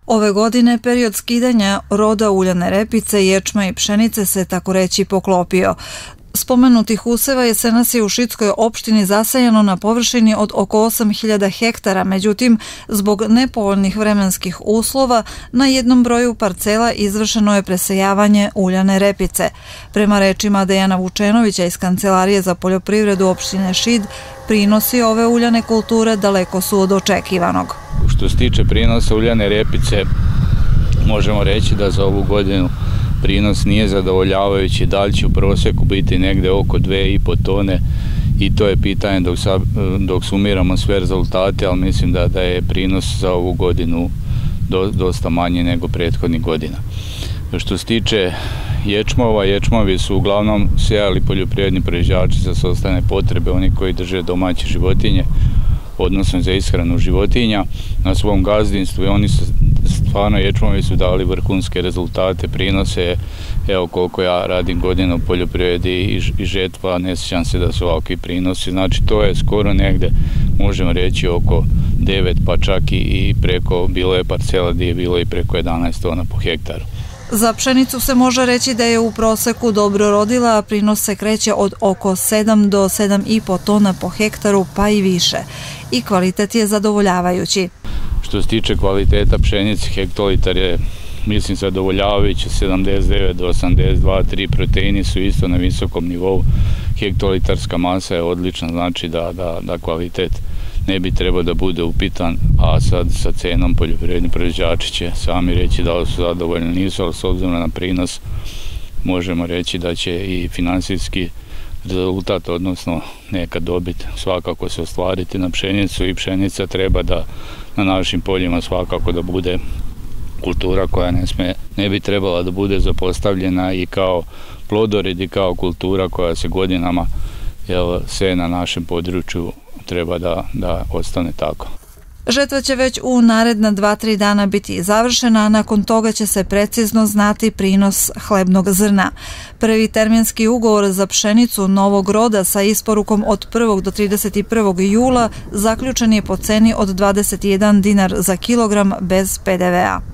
Ove godine period skidanja roda uljane repice, ječma i pšenice se tako reći poklopio. Spomenutih useva jesenas je u Šidskoj opštini zasajano na površini od oko 8.000 hektara, međutim, zbog nepovoljnih vremenskih uslova, na jednom broju parcela izvršeno je presejavanje uljane repice. Prema rečima Dejana Vučenovića iz Kancelarije za poljoprivredu opštine Šid, prinosi ove uljane kulture daleko su od očekivanog. Što se tiče prinosa uljane repice, možemo reći da za ovu godinu prinos nije zadovoljavajući, da li će u prosjeku biti negde oko 2,5 tone i to je pitanje dok sumiramo sve rezultate, ali mislim da je prinos za ovu godinu dosta manji nego prethodnih godina. Što se tiče ječmova, ječmovi su uglavnom sejali poljoprivredni proizvođači za sopstvene potrebe, oni koji drže domaće životinje, odnosno za ishranu životinja na svom gazdinstvu i oni su stvarno, ječmovi su dali vrhunske rezultate, prinose, evo koliko ja radim godina u poljoprivredi i žetva, ne sjećam se da su ovakvi prinosi, znači to je skoro negde, možemo reći oko 9 pa čak i preko, bilo je parcela gdje je bilo i preko 11 tona po hektaru. Za pšenicu se može reći da je u proseku dobro rodila, a prinos se kreće od oko 7 do 7,5 tona po hektaru pa i više. I kvalitet je zadovoljavajući. Što se tiče kvaliteta pšenice, hektolitar je, mislim, zadovoljavajući, 79 do 82, 3 proteini su isto na visokom nivou. Hektolitarska masa je odlična, znači da kvalitet ne bi trebao da bude upitan, a sad sa cenom poljoprivredni proizvođači će sami reći da li su zadovoljni, nisu, ali s obzirom na prinos možemo reći da će i finansijski rezultat, odnosno neka dobit svakako se ostvariti na pšenicu i pšenica treba da na našim poljima svakako da bude kultura koja ne bi trebala da bude zapostavljena i kao plodored i kao kultura koja se godinama seje na našem području, treba da ostane tako. Žetva će već u naredna 2-3 dana biti završena, a nakon toga će se precizno znati prinos hlebnog zrna. Prvi terminski ugovor za pšenicu novog roda sa isporukom od 1. do 31. jula zaključen je po ceni od 21 dinar za kilogram bez PDV-a.